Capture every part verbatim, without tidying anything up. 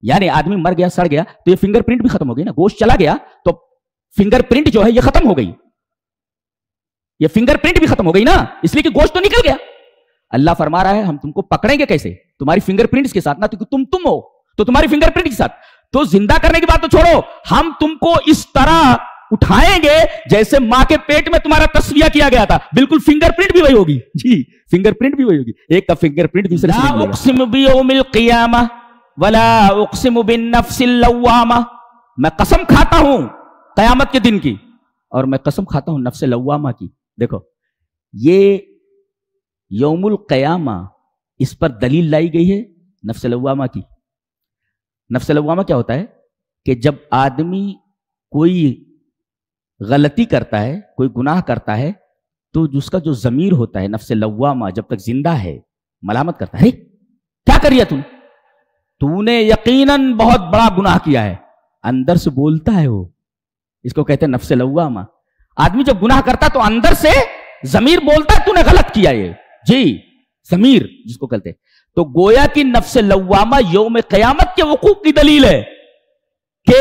یعنی آدمی مر گیا سڑ گیا تو یہ فنگر پرنٹ بھی ختم ہو گئی نا. گوشت چلا گیا تو فنگر پرنٹ جو ہے یہ ختم ہو گئی, یہ فنگر پرنٹ بھی ختم ہو گئی نا, اس لیے کہ گوشت تو نکل گیا. اللہ فرما رہا ہے ہم تم کو پکڑیں گے کیسے؟ تمہاری فنگر پرنٹس کے ساتھ نا, تو تم تم ہو تو تمہاری فنگر پرنٹ کے ساتھ. تو زندہ کرنے کی بات تو چھوڑو, ہم تم کو اس طرح اٹھائیں گے جیسے ماں کے پیٹ میں تمہارا تصفیہ کیا گیا تھا. بالکل فنگر پرنٹ بھی وہی ہوگی جی, فنگر پرنٹ بھی وہی ہوگی. ایک کا فنگر پرنٹ دوسرے سے لا اقسم بیوم القیامہ ولا اقسم بالنفس اللوامہ, میں قسم کھاتا ہوں قیامت کے دن کی, اور میں قسم کھاتا ہوں نفس لوامہ کی. دیکھو یہ یوم القیامہ اس پر دلیل لائی گئی ہے نفس لوامہ کی. نفس لوامہ کیا ہوتا ہے کہ جب آدمی کوئی غلطی کرتا ہے, کوئی گناہ کرتا ہے, تو اس کا جو ضمیر ہوتا ہے نفس لوامہ جب تک زندہ ہے ملامت کرتا ہے, کیا کر رہی ہے تم, تو نے یقیناً بہت بڑا گناہ کیا ہے. اندر سے بولتا ہے وہ, اس کو کہتے ہیں نفس لوامہ. آدمی جب گناہ کرتا تو اندر سے ضمیر بولتا ہے تو نے غلط کیا یہ جی, ضمیر جس کو کہتے ہیں. تو گویا کی نفس لوامہ یوم قیامت کے وقوع کی دلیل ہے کہ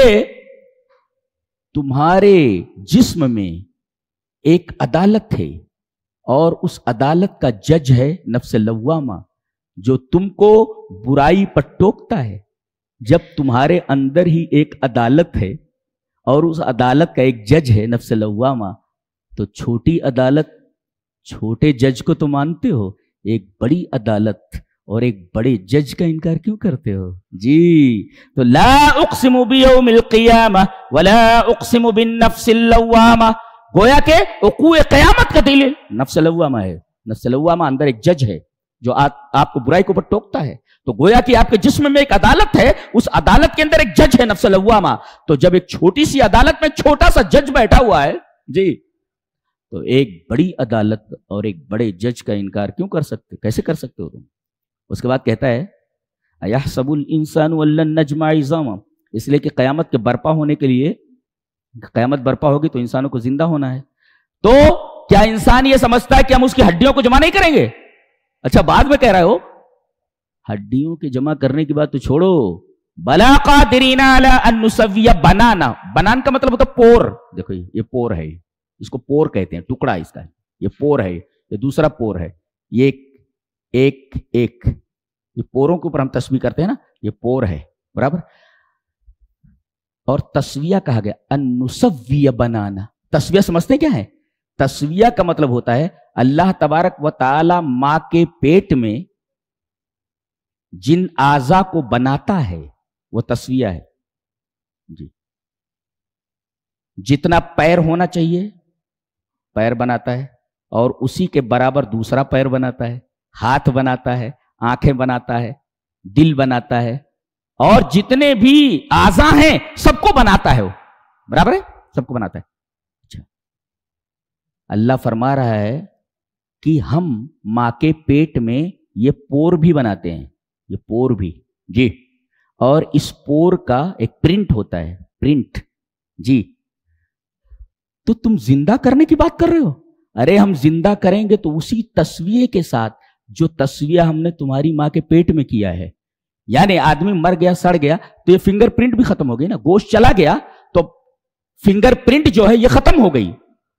تمہارے جسم میں ایک عدالت ہے, اور اس عدالت کا جج ہے نفس لوامہ, جو تم کو برائی پر ٹوکتا ہے. جب تمہارے اندر ہی ایک عدالت ہے اور اس عدالت کا ایک جج ہے نفس لوامہ, تو چھوٹی عدالت چھوٹے جج کو تو مانتے ہو, ایک بڑی عدالت اور ایک بڑے جج کا انکار کیوں کرتے ہو جی. تو لا اقسم بیوم القیامہ ولا اقسم بالنفس اللوامہ, گویا کہ وقوع قیامت کا دلیل نفس لوامہ ہے. نفس لوامہ اندر ایک جج ہے جو آپ کو برائی کے اوپر ٹوکتا ہے. تو گویا کہ آپ کے جسم میں ایک عدالت ہے, اس عدالت کے اندر ایک جج ہے نفس لوامہ. تو جب ایک چھوٹی سی عدالت میں چھوٹا سا جج بیٹھا ہوا ہے جی, تو ایک بڑی عدالت اور ایک بڑے جج کا انکار کیوں کر سکتے, کیسے کر سکتے ہو تم؟ اس کے بعد کہتا ہے اَيَحْسَبُ الْإِنسَانُ أَلَّن نَّجْمَعَ عِظَامَهُ, اس لیے کہ قیامت کے برپا ہونے کے لیے, قیامت برپا ہوگی تو انسانوں کو زندہ ہونا ہے. تو کیا انسان یہ سمجھتا ہے کہ ہم اس کی ہڈیوں کو جمع نہیں کریں گے؟ اچھا بعد میں کہہ رہے ہو ہڈیوں کے جمع کرنے کی بات تو چھوڑو, بلا قادرین علی ان نسوی بنانا, بنان کا مطلب ہوتا ہے پور. دیکھو یہ پور ہے, اس کو پور کہتے ہیں, ٹکڑا اس کا, یہ پور ہے, یہ دوسرا پور ہے, یہ ایک ایک یہ پوروں کے اوپر ہم تسبیح کرتے ہیں نا, یہ پور ہے برابر. اور تسویہ کہا گیا ان نسوی بنانا. تسویہ سمجھتے کیا ہے؟ تسویہ کا مطلب ہوتا ہے اللہ تبارک و تعالی ماں کے پیٹ میں جن اعضاء کو بناتا ہے وہ تسویہ ہے جی. جتنا پیر ہونا چاہیے پیر بناتا ہے, اور اسی کے برابر دوسرا پیر بناتا ہے, ہاتھ بناتا ہے, آنکھیں بناتا ہے, دل بناتا ہے, اور جتنے بھی اعضاء ہیں سب کو بناتا ہے وہ, برابر ہے, سب کو بناتا ہے. اچھا اللہ فرما رہا ہے کہ ہم ماں کے پیٹ میں یہ پور بھی بناتے ہیں, یہ پور بھی جی, اور اس پور کا ایک پرنٹ ہوتا ہے, پرنٹ جی. تو تم زندہ کرنے کی بات کر رہے ہو؟ ارے ہم زندہ کریں گے تو اسی تسویہ کے ساتھ جو تسویہ ہم نے تمہاری ماں کے پیٹ میں کیا ہے. یعنی آدمی مر گیا سڑ گیا تو یہ فنگر پرنٹ بھی ختم ہو گئی نا, گوشت چلا گیا تو فنگر پرنٹ جو ہے یہ ختم ہو گئی,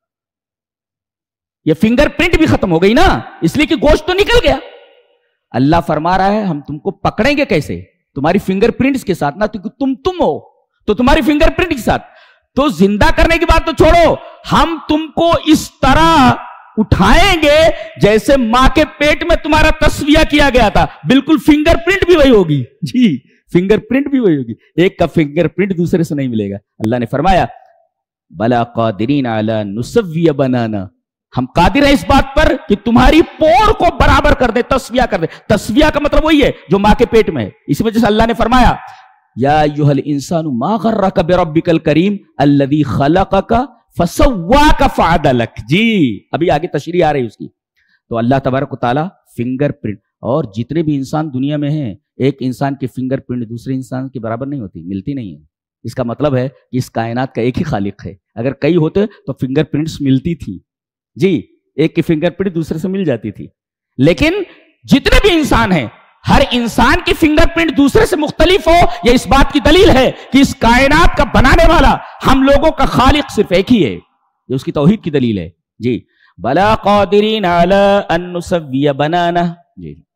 یہ فنگر پرنٹ بھی ختم ہو گئی نا, اس لیے کہ گوشت تو نکل گیا. اللہ فرما رہا ہے ہم تم کو پکڑیں گے کیسے؟ تمہاری فنگر پرنٹس کے ساتھ نا, تو تم تم ہو تو تمہاری فنگر پرنٹ کے ساتھ. تو زندہ کرنے کی بات تو چھوڑو, ہم تم کو اس طرح اٹھائیں گے جیسے ماں کے پیٹ میں تمہارا تصفیہ کیا گیا تھا. بالکل فنگر پرنٹ بھی وہی ہوگی جی, فنگر پرنٹ بھی وہی ہوگی, ایک کا فنگر پرنٹ دوسرے سے نہیں ملے گا. اللہ نے فرمایا بلا قادرین علی نسوی بنانا, ہم قادر ہیں اس بات پر کہ تمہاری پور کو برابر کر دے, تصفیہ کر دے. تصفیہ کا مطلب وہی ہے جو ماں کے پیٹ میں ہے. اس وجہ سے اللہ نے فرمایا یا ایھا الانسان ما غرک بربک الکریم الذی خلقک فسواک فعدلک جی. ابھی آگے تشریح آ رہی اس کی. تو اللہ تبارک و تعالی فنگر پرنٹ, اور جتنے بھی انسان دنیا میں ہیں ایک انسان کی فنگر پرنٹ دوسرے انسان کے برابر نہیں ہوتی, ملتی نہیں ہے. اس کا مطلب ہے کہ اس کائنات کا ایک ہی خالق ہے. اگر کئی ہوتے تو فنگر پرنٹس ملتی تھی جی, ایک کی فنگر پرنٹ دوسرے سے مل جاتی تھی. لیکن جتنے بھی انسان ہیں ہر انسان کی فنگر پرنٹ دوسرے سے مختلف ہو، یہ اس بات کی دلیل ہے کہ اس کائنات کا بنانے والا ہم لوگوں کا خالق صرف ایک ہی ہے، یہ اس کی توحید کی دلیل ہے۔ جی بلا قادرین علی ان نسوی بنانہ، جی